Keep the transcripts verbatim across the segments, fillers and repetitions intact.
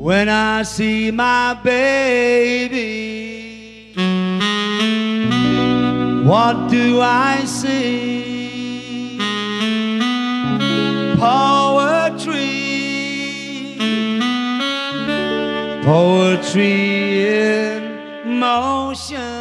When I see my baby, what do I see? Poetry, poetry in motion.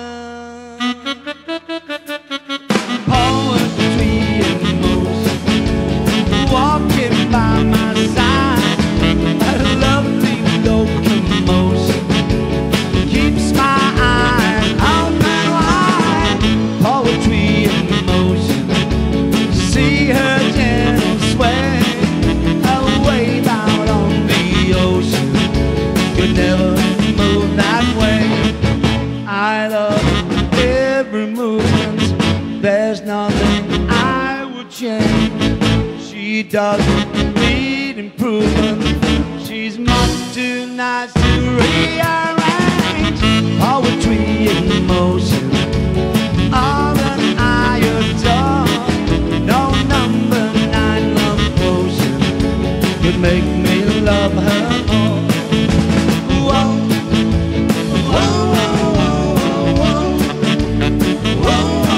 Poetry in motion, walking by my side, a lovely locomotion keeps my eyes open wide. Poetry in motion, see her gentle sway, a wave out on the ocean could never move that way. I love every movement, there's nothing I would change. She doesn't need improvement, she's much too nice to rearrange. Poetry in motion, all that I adore. No number nine love potion could make me love her more. Whoa, whoa, whoa, whoa, whoa,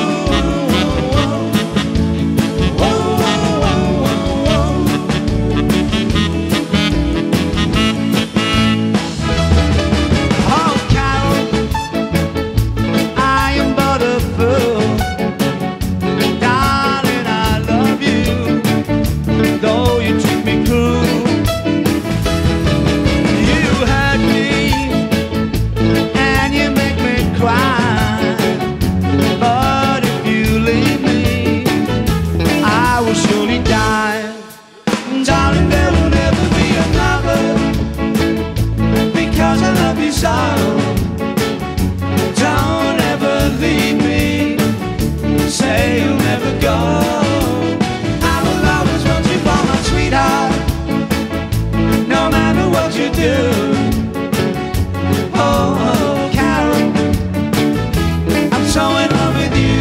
whoa, whoa, oh, Carol, I am but a fool. Darling, I love you, though you treat me cruel. You hurt me and you make me cry, but if you leave me, I will surely die. Darling, there will never be another, because I love you so. Don't ever leave me, say you'll never go. I will always want you for my sweetheart, no matter what you do. Oh, Carol, I'm so in love with you.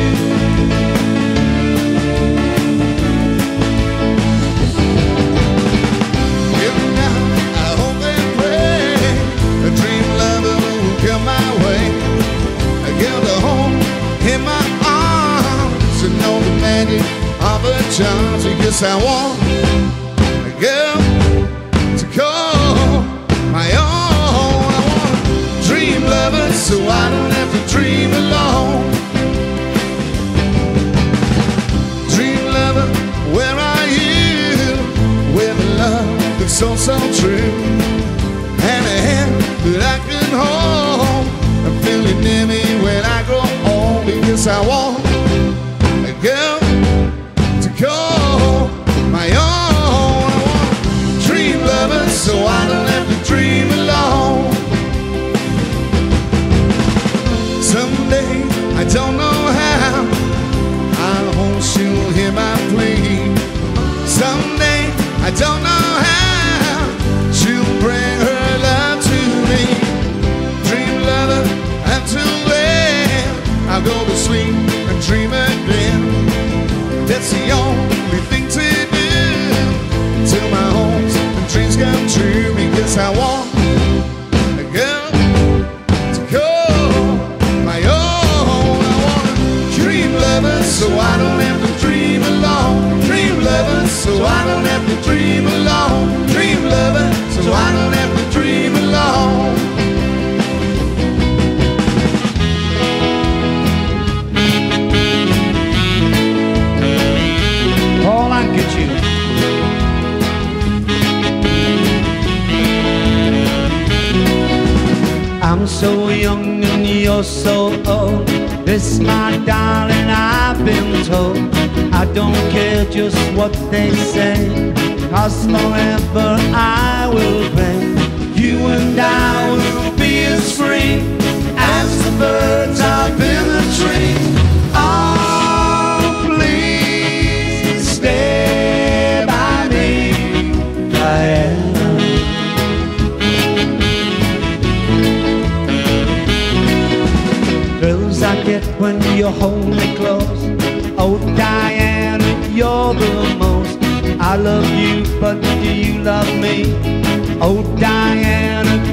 Every night I hope and pray a dream lover will come my way. I get her home in my arms and know the magic of a chance. Because I want a girl to call my own. I want a dream lover so I don't have to dream alone. Dream lover, where are you? With a love that's so, so true, and a hand that I can hold and feel it near me when I grow old. Because I want a girl to call my own. I want a dream lover so I don't have to dream alone. Someday, I don't know how, I hope she'll hear my plea. Someday, I don't know how, she'll bring her love to me. Dream lover, until then, I'll go to sleep and dream again. That's the only thing to do till my hopes and dreams come true. Because I want a girl to call my own. I want a dream lover so I don't have to dream alone. Dream lover so I don't have to dream alone. Dream lover so I don't have to dream alone. Paul, I get you. I'm so young and you're so old. This, my darling, I've been told. I don't care just what they say, 'cause forever I will reign. You and I will be as free as the birds up in the tree. Oh, please stay by me, Diana. Thrills I get when you hold me close. Oh, Diana, you're the most. I love you, but do you love me? Oh, Diana,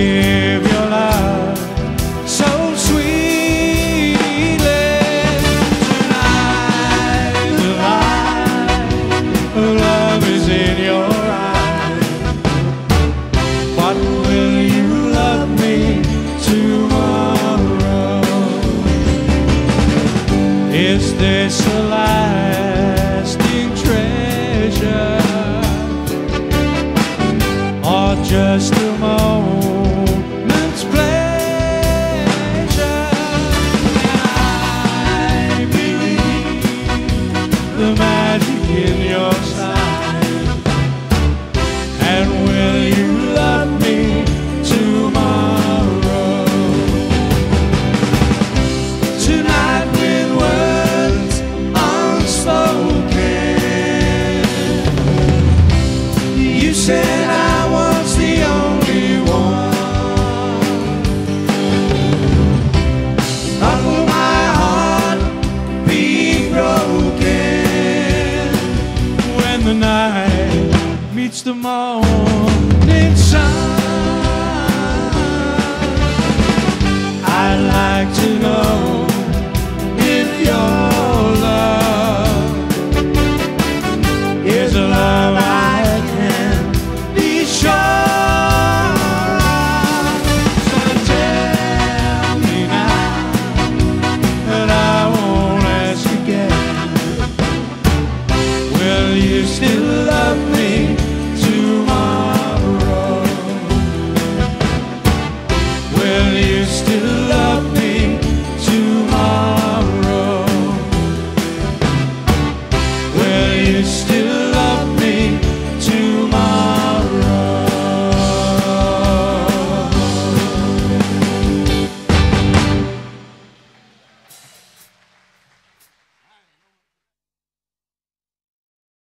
give your love so sweetly. Tonight the light of love is in your eyes. But will you love me tomorrow? Is this a lasting treasure, or just a moment's pleasure? I believe the magic in your sight. And will you love me tomorrow? Tonight with words unspoken, you said I was the only one. Not will my heart be broken when the night meets the morning sun. I'd like to know if your love is a love I can be sure. So tell me now that I won't ask again. Will you still love